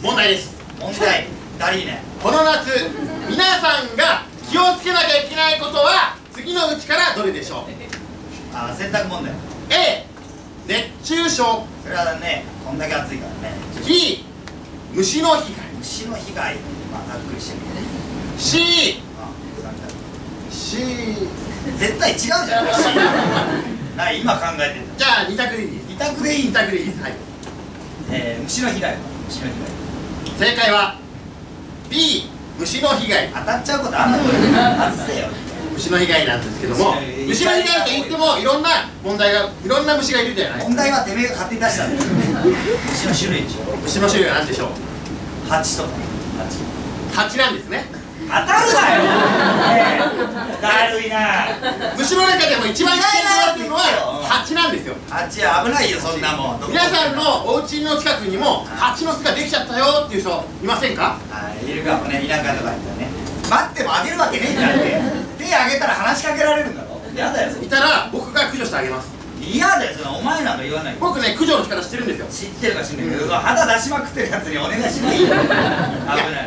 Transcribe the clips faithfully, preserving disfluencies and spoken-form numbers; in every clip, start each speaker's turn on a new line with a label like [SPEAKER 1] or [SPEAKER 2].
[SPEAKER 1] 問題です。
[SPEAKER 2] 問題ダリーね。
[SPEAKER 1] この夏皆さんが気をつけなきゃいけないことは次のうちからどれでしょう？
[SPEAKER 2] あ、選択問題。
[SPEAKER 1] A 熱中症、
[SPEAKER 2] それはね、こんだけ暑いからね。
[SPEAKER 1] B 虫の被害、
[SPEAKER 2] 虫の被害、まあざっくりしてみてね。
[SPEAKER 1] C
[SPEAKER 2] あ、さん択。
[SPEAKER 1] C
[SPEAKER 2] 絶対違うじゃん。ない、今考えてる。
[SPEAKER 1] じゃあに択でいいです。
[SPEAKER 2] 二択でいい。
[SPEAKER 1] に択でいいです。はい、
[SPEAKER 2] えー、虫の被害は虫の被害。
[SPEAKER 1] 正解は B 虫の被害。
[SPEAKER 2] 当たっちゃうことあんの？外せよ。
[SPEAKER 1] 虫の被害なんですけども、虫の被害といってもいろんな問題が、いろんな虫がいるじゃない。
[SPEAKER 2] 問題はてめえが勝手に出したんだよ。虫の種類でしょ。
[SPEAKER 1] 虫の種類は何でしょう？
[SPEAKER 2] ハチとか。
[SPEAKER 1] ハチなんですね。
[SPEAKER 2] 当たるなよ。だるいな。
[SPEAKER 1] 虫の中でも一番危険なっていうのはハチなんですよ。
[SPEAKER 2] ハチは危ないよ、そんなもん。
[SPEAKER 1] 皆さんのお家の近くにもハチの巣ができちゃったよっていう人いませんか？
[SPEAKER 2] はい、いるかもね、田舎とか行ったらね。待ってもあげるわけねえじゃんって。手あげたら話しかけられるんだろ。やだよ。
[SPEAKER 1] いたら僕が駆除してあげます。
[SPEAKER 2] 嫌だよ、そのお前なんか言わない。
[SPEAKER 1] 僕ね、駆除の仕方知ってるんですよ。
[SPEAKER 2] 知ってるか知んないけど、肌出しまくってるやつにお願いしないよ。危ない。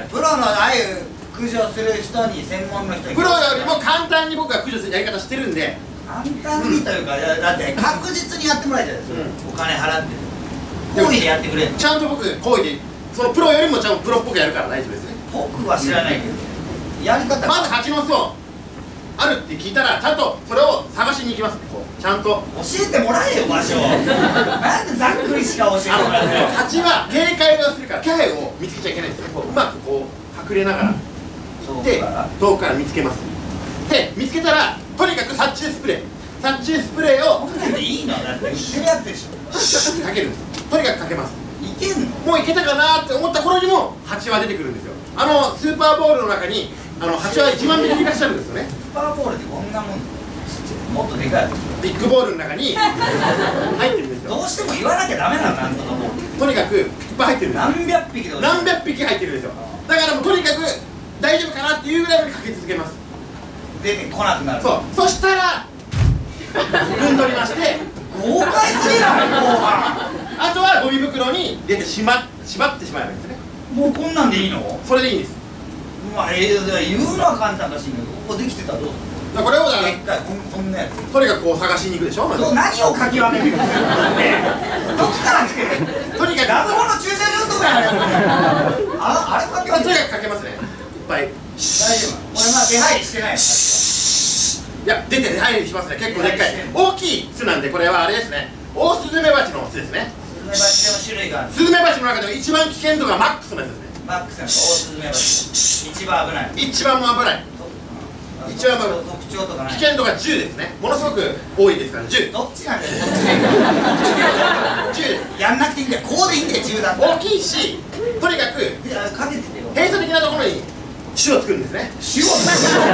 [SPEAKER 2] プロのああいう駆除する人に、専門の人に、
[SPEAKER 1] プロよりも簡単に僕が駆除するやり方知ってるんで。
[SPEAKER 2] 簡単にというか、だって確実にやってもらいたいですよ。お金払って行為でやってくれる。
[SPEAKER 1] ちゃんと僕行為で、そのプロよりもちゃんとプロっぽくやるから大丈夫ですね。
[SPEAKER 2] 僕は知らないけど、やり方
[SPEAKER 1] まずハチの巣をあるって聞いたら、ちゃんとそれを探しに行きます。こうちゃんと
[SPEAKER 2] 教えてもらえよ、場所。なんでざっくりしか教えてもらえないの。
[SPEAKER 1] ハチは警戒をするから気配を見つけちゃいけないんですよ。こううまくこう隠れながらで遠くから見つけます。で見つけたらとにかく殺虫スプレー殺虫スプレーを
[SPEAKER 2] こんなんでいいの？だって売ってるやつでしょ。
[SPEAKER 1] シュッてかけるんです。とにかくかけます。
[SPEAKER 2] いけんの？
[SPEAKER 1] もういけたかなって思った頃にもハチは出てくるんですよ。あのスーパーボールの中にあのハチはいちまんびきいらっしゃるんですよね。
[SPEAKER 2] スーパーボールってこんなもん？もっとでかいやつ。
[SPEAKER 1] ビッグボールの中に入ってるんですよ。
[SPEAKER 2] どうしても言わなきゃダメなの、なんとかもう。
[SPEAKER 1] とにかくいっぱい入ってるんですよ。
[SPEAKER 2] 何百匹で
[SPEAKER 1] 何百匹入ってるんですよ。だからもうとにかく大丈夫かなっていうぐらいまでかけ続けます。
[SPEAKER 2] 出てこなくなる。
[SPEAKER 1] そう、そしたらふんどりまして、
[SPEAKER 2] 豪快すぎない？後半
[SPEAKER 1] あとはゴミ袋に入れてしま縛ってしまえばいいんですね。
[SPEAKER 2] もうこんなんでいいの？
[SPEAKER 1] それでいいんです。
[SPEAKER 2] まあ、えー、言うのは簡単かしんないけど、ここできてたらどうする？
[SPEAKER 1] これをだから
[SPEAKER 2] でっかいこんこんなやつ。
[SPEAKER 1] とにかくこう探しに行くでしょ。まず
[SPEAKER 2] ど何をかき分けてるんですかね。どっから来てる？
[SPEAKER 1] とにかく
[SPEAKER 2] ラブホの駐車場とかやる。ああれかき分けてる。
[SPEAKER 1] とにかくかけますね。いっぱい。
[SPEAKER 2] 大丈夫。俺まあ出入りしてないよ。
[SPEAKER 1] いや出て出入りしますね。結構でっかい大きい巣なんで、これはあれですね。オオスズメバチの巣ですね。
[SPEAKER 2] スズメバチでも種類がある。
[SPEAKER 1] スズメバチの中でも一番危険度がマックスのやつですね。
[SPEAKER 2] マックスのオオスズメバチ一番危ない。
[SPEAKER 1] 一番も危ない。一番危ない。
[SPEAKER 2] 特徴とかない。
[SPEAKER 1] 危険度がじゅうですね。ものすごく多いですからじゅう。
[SPEAKER 2] どっちなんだよ。どっちでいいの？
[SPEAKER 1] じゅうです。
[SPEAKER 2] やんなくていいんだよ。こうでいいんだよ。じゅうだったら
[SPEAKER 1] 大きいし、とにかく
[SPEAKER 2] いやかけててよ。
[SPEAKER 1] 閉鎖的なところに種を作るんですね。
[SPEAKER 2] 種を作る。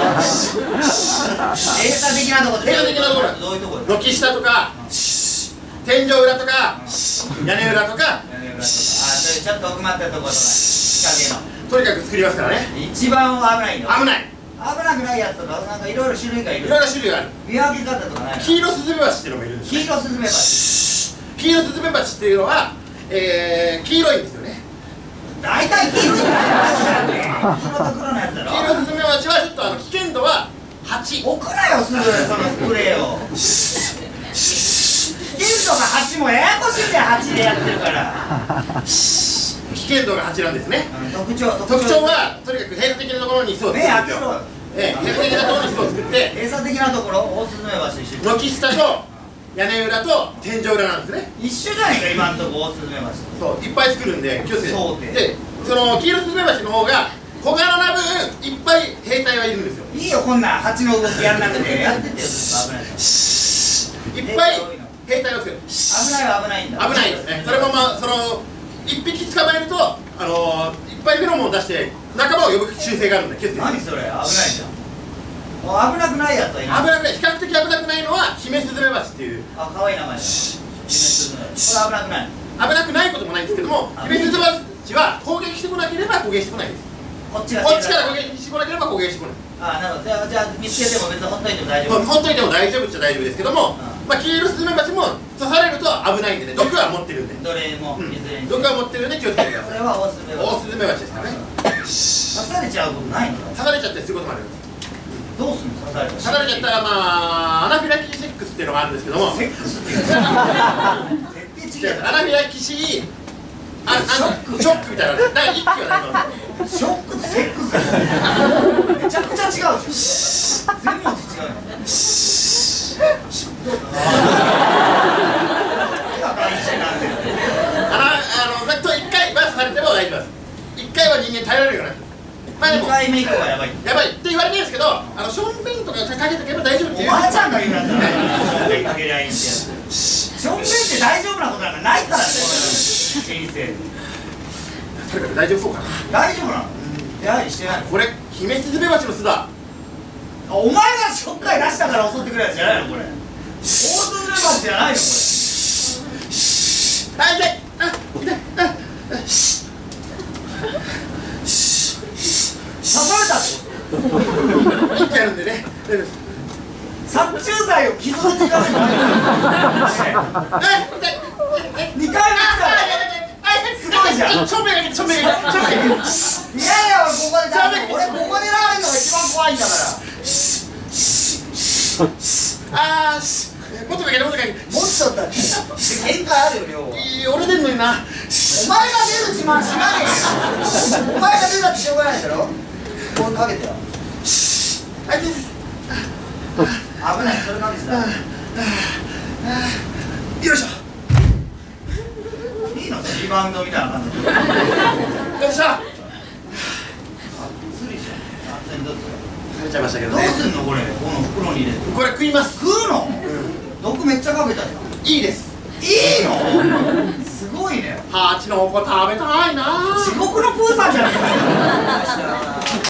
[SPEAKER 2] 閉鎖的なところ。
[SPEAKER 1] 閉鎖的なところ。
[SPEAKER 2] どういうところ？
[SPEAKER 1] 軒下とか天井裏とか屋根裏とか、
[SPEAKER 2] 屋根裏とか、あ、それちょっと奥まったところとか日陰の。
[SPEAKER 1] とにかく作りますからね。
[SPEAKER 2] 一番危ないの。
[SPEAKER 1] 危ない。
[SPEAKER 2] 危なくないやつとか、なんかいろいろ種類がいる。
[SPEAKER 1] いろいろ種類がある。
[SPEAKER 2] 見分け方とかないの？
[SPEAKER 1] 黄色スズメバチっていうのがいるんですね。
[SPEAKER 2] 黄色スズメバチ。
[SPEAKER 1] 黄色スズメバチっていうのは、えー、黄色いんですよね。
[SPEAKER 2] 大体黄色いんだよ。黄色と黒のやつだろ。
[SPEAKER 1] 黄色スズメバチはちょっとあの危険度ははち。
[SPEAKER 2] 置くなよ、すぐそのスプレーを。危険度がはちもややこしいんだよ、はちでやってるから。
[SPEAKER 1] 危険度がはちなんですね。
[SPEAKER 2] 特徴、
[SPEAKER 1] 特徴はとにかく閉鎖的なところに巣を作るんですよ。ええ、閉鎖的なところに巣を作って、
[SPEAKER 2] 閉鎖的なところ、オオスズメバチと一緒。
[SPEAKER 1] 軒下と屋根裏と天井裏なんですね。
[SPEAKER 2] 一緒じゃないか、今んとこオオスズメバチと。
[SPEAKER 1] そう、いっぱい作るんで気をつけて。
[SPEAKER 2] そうで
[SPEAKER 1] で、その黄色スズメバチの方が小柄な分いっぱい兵隊はいるんですよ。
[SPEAKER 2] いいよ、こんなん蜂の動きやんなくて。やっててよ、危ない。
[SPEAKER 1] いっぱい兵隊を作る。
[SPEAKER 2] 危ないは危ないんだ。
[SPEAKER 1] 危ないですね。それもまあその一匹捕まえるとあのー、いっぱいフェロモンを出して仲間を呼ぶ習性があるんで気をつけて。
[SPEAKER 2] 何それ、危ないじゃん。危なくないやつはいない。
[SPEAKER 1] 危なくない、比較的危なくないのはヒメスズメバチっていう。
[SPEAKER 2] あ、可愛い名前だ。ヒメスズメバチ。これ危なくない。
[SPEAKER 1] 危なくないこともないんですけども、ヒメスズメバチは攻撃してこなければ攻撃してこないです。
[SPEAKER 2] こっちが
[SPEAKER 1] こっちから攻撃してこなければ攻撃してこない。
[SPEAKER 2] あ、なるほど。じゃあ見つけても別にほっといても大丈夫。
[SPEAKER 1] ほっといても大丈夫っちゃ大丈夫ですけども、 まあキイロスズメバチも刺されると危ないんでね、毒は持ってるんで、
[SPEAKER 2] どれもいずれに
[SPEAKER 1] 毒は持ってるんで気をつけてください。
[SPEAKER 2] これはオオスズメバチ。
[SPEAKER 1] オオスズメバチですからね。
[SPEAKER 2] 刺されちゃうことないの？
[SPEAKER 1] 刺されちゃってすることもある。
[SPEAKER 2] どうすんの？刺された
[SPEAKER 1] 刺されちゃったらまあアナフィラキシーセックスっていうのがあるんですけども、
[SPEAKER 2] セックスっていうの絶対違う。
[SPEAKER 1] アナフィラキシーあなんかショックみたいなのだから一気はないの。
[SPEAKER 2] ショックとセックスがめちゃくちゃ違うじゃん。全文字違うの。
[SPEAKER 1] あのざっといっかいは刺されても大丈夫です。いっかいは人間耐えられるようになってる。まあでも
[SPEAKER 2] にかいめ以降はやばい。
[SPEAKER 1] やばいって言われてるんですけど、あのションベンとかかけとけば大丈夫っていう。
[SPEAKER 2] おばあちゃんが言うんだったらションベンかけりゃいいんってやつ。ションベンって大丈夫なことなんかないからね、人生。
[SPEAKER 1] とにかく大丈夫そうかな。
[SPEAKER 2] 大丈夫なの？やはりしてない。
[SPEAKER 1] これヒメスズメバチの巣だ。
[SPEAKER 2] お前がしょっかい出したから襲ってくるやつじゃないのこれ。オオスズメバチじゃないのこれ。
[SPEAKER 1] あ、痛い。あ、痛い。あ、
[SPEAKER 2] 刺されたってこと？
[SPEAKER 1] 一気あるんでね。大丈夫です。
[SPEAKER 2] 殺虫剤を傷口がないの。
[SPEAKER 1] あ、痛い。
[SPEAKER 2] にかいめ来たらすごいじゃん。
[SPEAKER 1] 正面が来て、正面が来て、正面が来て。
[SPEAKER 2] いやいや、ここで出す。俺ここでラーメンのが一番怖いんだから。
[SPEAKER 1] あーし、もっとかけて、もっとかけて。
[SPEAKER 2] もっとだって限界あるよ量は。
[SPEAKER 1] いい、俺出んのにな。
[SPEAKER 2] お前が出る自慢しなねえよ。お前が出たってしょうがないだろ。これかけてよ。
[SPEAKER 1] あ、痛いです。
[SPEAKER 2] 危ない、それかけてた。
[SPEAKER 1] よいしょ。
[SPEAKER 2] いいの？リバウンドみたいな感じで。
[SPEAKER 1] よいしょ。
[SPEAKER 2] 釣りじゃん。安全だって
[SPEAKER 1] 食べちゃいましたけど
[SPEAKER 2] どう
[SPEAKER 1] ね。
[SPEAKER 2] すんのこれ？この袋に入れて。
[SPEAKER 1] これ食います。
[SPEAKER 2] 食うの？毒めっちゃかけたじゃん。
[SPEAKER 1] いいです。
[SPEAKER 2] いいの？すごいね。
[SPEAKER 1] ハチの子食べたいな。
[SPEAKER 2] 地獄のプーさんじゃないか。